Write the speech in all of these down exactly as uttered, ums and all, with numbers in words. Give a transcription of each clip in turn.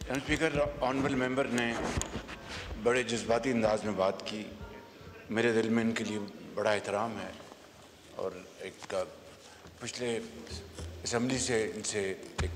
जनाब speaker, honourable member ने बड़े जज्बाती अंदाज में बात की। मेरे दिल में इनके लिए बड़ा एहतराम है और एक पिछले असम्बली से इनसे एक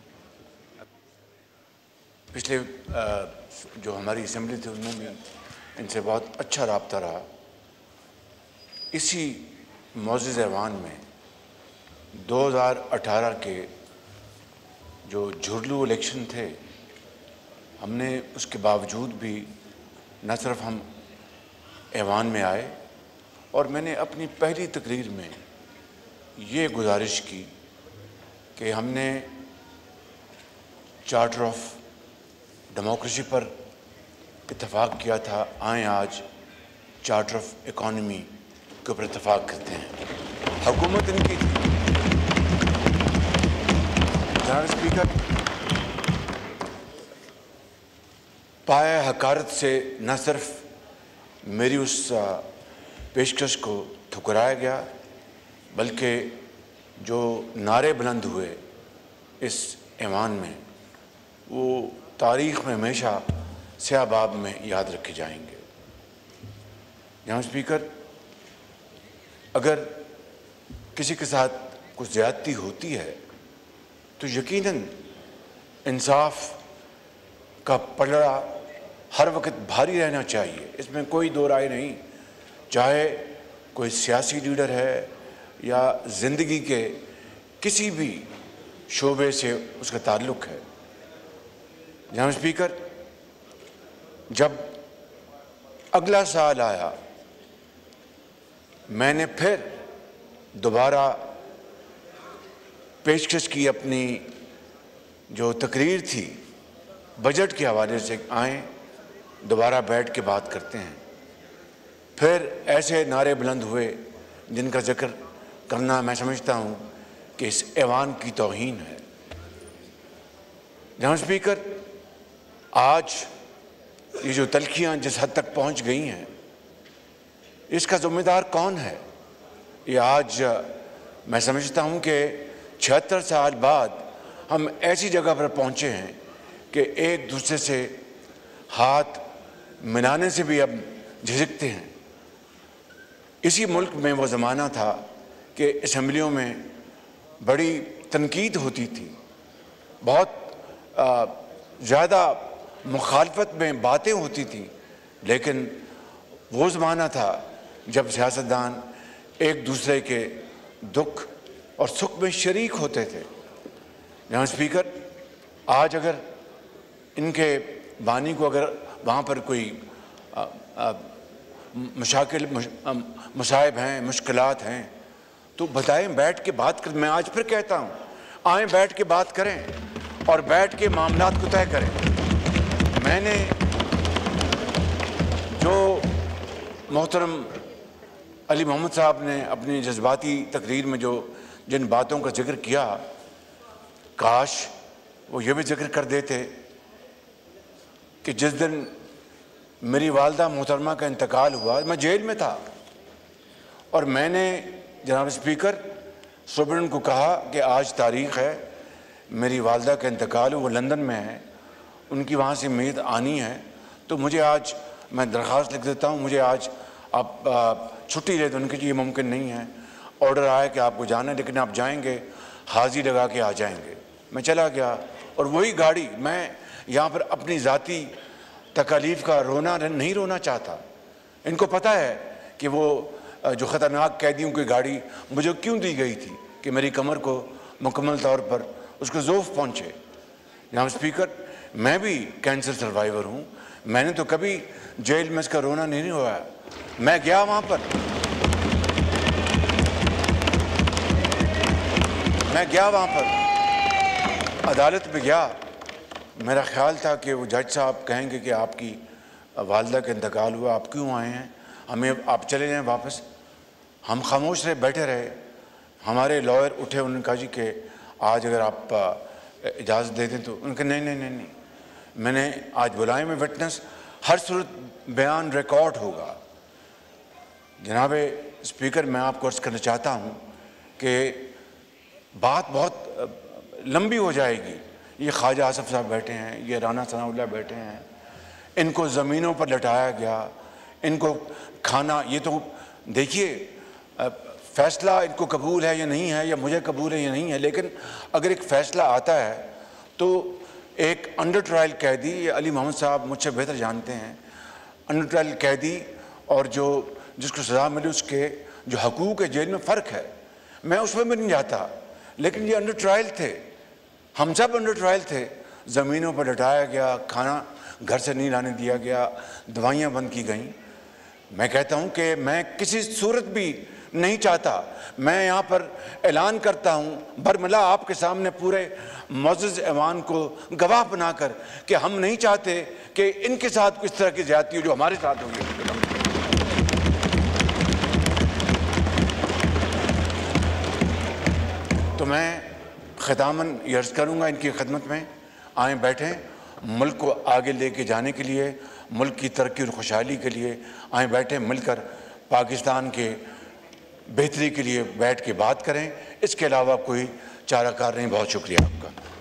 पिछले जो हमारी असम्बली थी उनमें भी इनसे बहुत अच्छा राब्ता रहा। इसी मौजूद ऐवान में दो हज़ार अठारह के जो झुरलू इलेक्शन थे, हमने उसके बावजूद भी न सिर्फ हम ऐवान में आए और मैंने अपनी पहली तकरीर में ये गुजारिश की कि हमने चार्टर ऑफ डेमोक्रेसी पर इत्तफाक किया था, आए आज चार्टर ऑफ इकॉनमी के ऊपर इत्तफाक करते हैं। हुकूमत इनकी थी। जनाब स्पीकर, पाया हकारत से न सिर्फ मेरी उस पेशकश को ठुकराया गया, बल्कि जो नारे बुलंद हुए इस ऐवान में वो तारीख़ में हमेशा स्याहबाब में याद रखे जाएंगे। जनाब स्पीकर, अगर किसी के साथ कुछ ज़्यादती होती है तो यकीनन इंसाफ का पलड़ा हर वक्त भारी रहना चाहिए, इसमें कोई दो राय नहीं। चाहे कोई सियासी लीडर है या ज़िंदगी के किसी भी शोबे से उसका ताल्लुक़ है। जनाब स्पीकर, जब अगला साल आया, मैंने फिर दोबारा पेशकश की अपनी जो तकरीर थी बजट के हवाले से, आएँ दोबारा बैठ के बात करते हैं। फिर ऐसे नारे बुलंद हुए जिनका जिक्र करना मैं समझता हूँ कि इस ऐवान की तौहीन है। जनाब स्पीकर, आज ये जो तल्खियाँ जिस हद तक पहुँच गई हैं, इसका ज़िम्मेदार कौन है? ये आज मैं समझता हूँ कि छिहत्तर साल बाद हम ऐसी जगह पर पहुँचे हैं कि एक दूसरे से हाथ मिलाने से भी अब झिझकते हैं। इसी मुल्क में वो ज़माना था कि असम्बलियों में बड़ी तनकीद होती थी, बहुत ज़्यादा मुखालफत में बातें होती थी, लेकिन वो ज़माना था जब सियासतदान एक दूसरे के दुख और सुख में शरीक होते थे। जनाब स्पीकर, आज अगर इनके बानी को अगर वहाँ पर कोई मशाकिल मसाइब हैं, मुश्किलात हैं, तो बताएं, बैठ के बात कर। मैं आज फिर कहता हूँ, आएँ बैठ के बात करें और बैठ के मामलात को तय करें। मैंने जो मोहतरम अली मोहम्मद साहब ने अपनी जज्बाती तकरीर में जो जिन बातों का जिक्र किया, काश वो ये भी जिक्र कर देते कि जिस दिन मेरी वालदा मोहतरमा का इंतकाल हुआ, मैं जेल में था और मैंने जनाब स्पीकर सुब्रन को कहा कि आज तारीख़ है, मेरी वालदा का इंतकाल, वो लंदन में है, उनकी वहाँ से मेद आनी है, तो मुझे आज मैं दरख्वास्त लिख देता हूँ, मुझे आज आप छुट्टी दे दो। उनके लिए मुमकिन नहीं है, ऑर्डर आया कि आपको जाना है, लेकिन आप जाएंगे, हाज़ी लगा के आ जाएंगे। मैं चला गया और वही गाड़ी, मैं यहाँ पर अपनी ज़ाती तकालीफ का रोना नहीं रोना चाहता। इनको पता है कि वो जो ख़तरनाक कैदियों की गाड़ी मुझे क्यों दी गई थी कि मेरी कमर को मुकम्मल तौर पर उसको ज़ोफ़ पहुँचे। जनाब स्पीकर, मैं भी कैंसर सर्वाइवर हूँ, मैंने तो कभी जेल में इसका रोना नहीं हुआ। मैं गया वहाँ पर, मैं गया वहाँ पर अदालत में गया। मेरा ख्याल था कि वो जज साहब कहेंगे कि आपकी वालदा का इंतकाल हुआ, आप क्यों आए हैं, हमें आप चले जाएं वापस। हम खामोश रहे, बैठे रहे। हमारे लॉयर उठे, उन्होंने कहा जी कि आज अगर आप इजाज़त दे दें तो। उनके नहीं नहीं नहीं नहीं मैंने आज बुलाए में विटनेस, हर सूरत बयान रिकॉर्ड होगा। जनाब स्पीकर, मैं आपको अर्ज़ करना चाहता हूँ कि बात बहुत लंबी हो जाएगी, ये ख्वाजा आसफ साहब बैठे हैं, ये राना सनाउल्लाह बैठे हैं, इनको ज़मीनों पर लटाया गया, इनको खाना, ये तो देखिए फ़ैसला इनको कबूल है या नहीं है, या मुझे कबूल है या नहीं है, लेकिन अगर एक फ़ैसला आता है तो एक अंडर ट्रायल कैदी, ये अली मोहम्मद साहब मुझसे बेहतर जानते हैं, अंडर ट्रायल कैदी और जो जिसको सज़ा मिली उसके जो हकूक़ है जेल में फ़र्क है। मैं उसमें भी नहीं जाता, लेकिन ये अंडर ट्रायल थे, हम सब अंडर ट्रायल थे। ज़मीनों पर लटाया गया, खाना घर से नहीं लाने दिया गया, दवाइयाँ बंद की गईं। मैं कहता हूँ कि मैं किसी सूरत भी नहीं चाहता, मैं यहाँ पर ऐलान करता हूँ बरमिला आपके सामने पूरे मुअज़्ज़ज़ ऐवान को गवाह बनाकर कि हम नहीं चाहते कि इनके साथ किस तरह की ज़्यादती हो जो हमारे साथ हुई। तो मैं ख़ितामन ये अर्ज़ करूँगा इनकी खिदमत में, आएँ बैठें, मुल्क को आगे लेके जाने के लिए, मुल्क की तरक्की और खुशहाली के लिए आएँ बैठें, मिलकर पाकिस्तान के बेहतरी के लिए बैठ के बात करें। इसके अलावा कोई चाराकार नहीं। बहुत शुक्रिया आपका।